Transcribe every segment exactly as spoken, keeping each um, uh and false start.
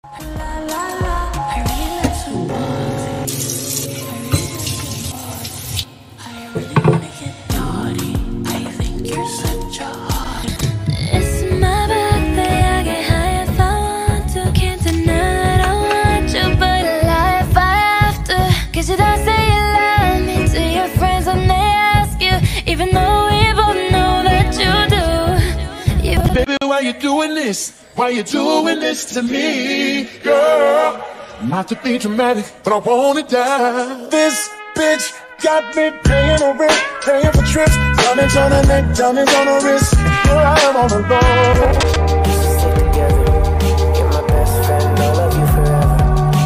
Why you doing this? Why you doing this to me, girl? Not to be dramatic, but I wanna die. This bitch got me paying the rent, paying for trips, diamonds on her neck, diamonds on her wrist. Here I am on the road. We should stick together. You're my best friend. I love you forever.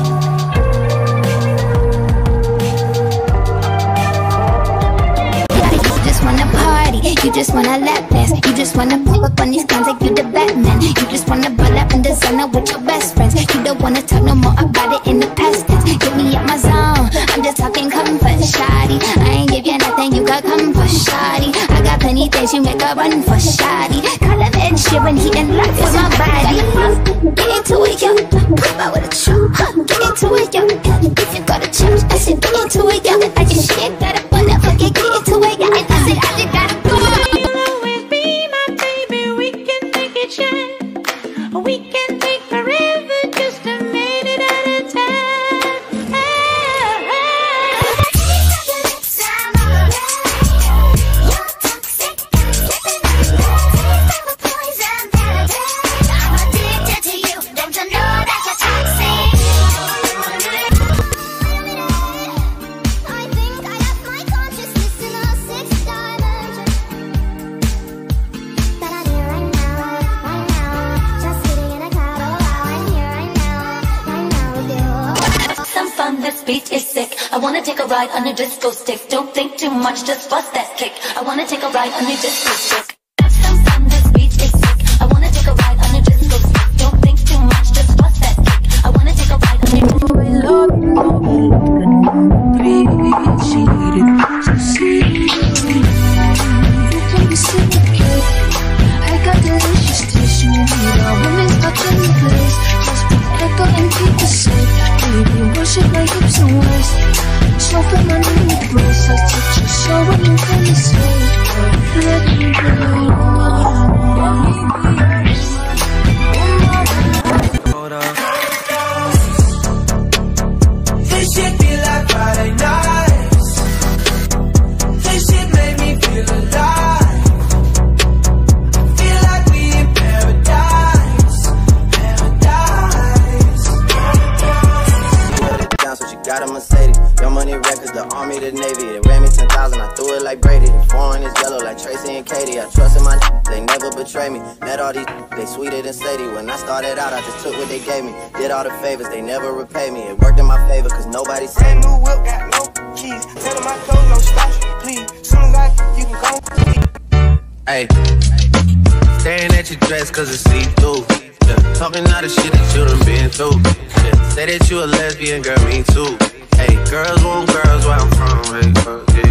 You just wanna party, you just wanna lap dance, you just wanna pull up on these guns like you the Batman. You just wanna ball up in designer with your best friends. You don't wanna talk no more about it in the past tense. Get me up my zone, I'm just talking comfort, shawty. I ain't give you nothing, you got comfort, shawty. I got plenty things you make a run for, shawty. Call up Ed Sheeran, he in love with my body. Get into it, yo, pop out with a truck. Get into it, yo, if you got a chance, I said get into it, yo. I just shit, gotta wanna forget, get into it, yo. And I said I just gotta go. We can take forever just a minute at a time. I'm addicted to you. Don't you know that you're toxic? I think I left my consciousness in a sixth dimension. But I'm here right now, right now. Just sitting in a cloud, oh wow, I'm here right now, right now with you. Some fun, this beat is sick. I wanna take a ride on a disco stick. Don't think too much, just bust that kick. I wanna take a ride on a disco stick. Some fun, this beat is sick. I wanna take a ride on a disco stick. Don't think too much, just bust that kick. I wanna take a ride on a disco stick. I got delicious taste, you need a woman's touch in the place. Just put echo and keep it safe. Baby, worship my hips and waist. Show for my new brace. I touch your soul when you feel me safe. Let me go. Hold on. This shit be like Friday nights. This shit made me feel alive. Feel like we in paradise. Paradise. Put it down so she got a Mercedes. Your money records, the army, the navy. They ran me ten thousand, I threw it like Brady. The foreign is yellow like Tracy and Katie. I trust in my they never betray me. Met all these they sweeter than Sadie. When I started out, I just took what they gave me. Did all the favors, they never repay me. It worked in my favor, cause nobody saved me. New whip, got no keys. Tell them my clothes, no stops, please. Soon as I, you can go. Hey, staring at your dress cause it's see-through. Yeah. Talking all the shit that you done been through. Yeah. Say that you a lesbian, girl, me too. Hey, girls want girls where I'm from, hey, fuck, yeah.